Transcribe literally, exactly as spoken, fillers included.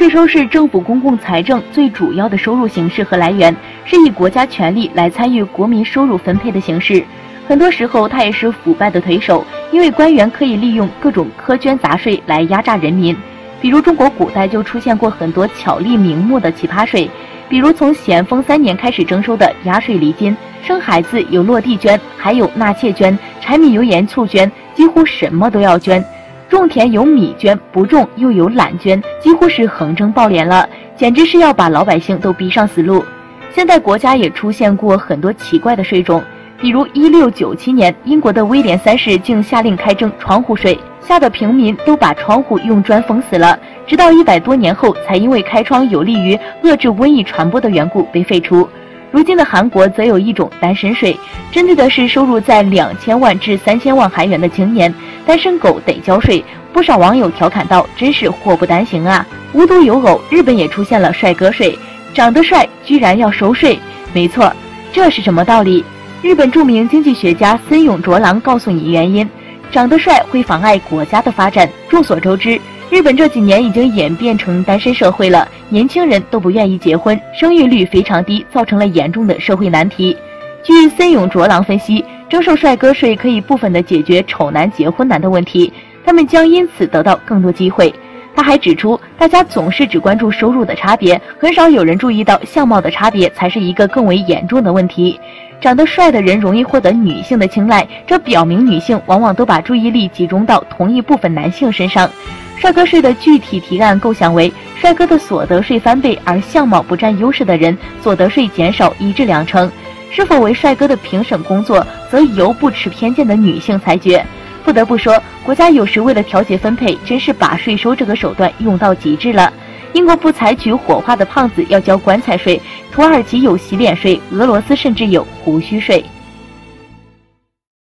税收是政府公共财政最主要的收入形式和来源，是以国家权力来参与国民收入分配的形式。很多时候，它也是腐败的推手，因为官员可以利用各种苛捐杂税来压榨人民。比如中国古代就出现过很多巧立名目的奇葩税，比如从咸丰三年开始征收的压税厘金，生孩子有落地捐，还有纳妾捐、柴米油盐醋捐，几乎什么都要捐。种田有米捐，不种又有懒捐，几乎是横征暴敛了，简直是要把老百姓都逼上死路。现在国家也出现过很多奇怪的税种，比如一六九七年，英国的威廉三世竟下令开征窗户税，吓得平民都把窗户用砖封死了，直到一百多年后才因为开窗有利于遏制瘟疫传播的缘故被废除。如今的韩国则有一种单身税，针对的是收入在两千万至三千万韩元的青年，单身狗得交税。不少网友调侃道：“真是祸不单行啊！”无独有偶，日本也出现了帅哥税，长得帅居然要收税。没错，这是什么道理？日本著名经济学家森永卓郎告诉你原因：长得帅会妨碍国家的发展。众所周知，日本这几年已经演变成单身社会了，年轻人都不愿意结婚，生育率非常低，造成了严重的社会难题。据森永卓郎分析，征收帅哥税可以部分的解决丑男结婚难的问题，他们将因此得到更多机会。他还指出，大家总是只关注收入的差别，很少有人注意到相貌的差别才是一个更为严重的问题。长得帅的人容易获得女性的青睐，这表明女性往往都把注意力集中到同一部分男性身上。帅哥税的具体提案构想为：帅哥的所得税翻倍，而相貌不占优势的人所得税减少一至两成。是否为帅哥的评审工作，则由不持偏见的女性裁决。不得不说，国家有时为了调节分配，真是把税收这个手段用到极致了。英国不采取火化的胖子要交棺材税，土耳其有洗脸税，俄罗斯甚至有胡须税。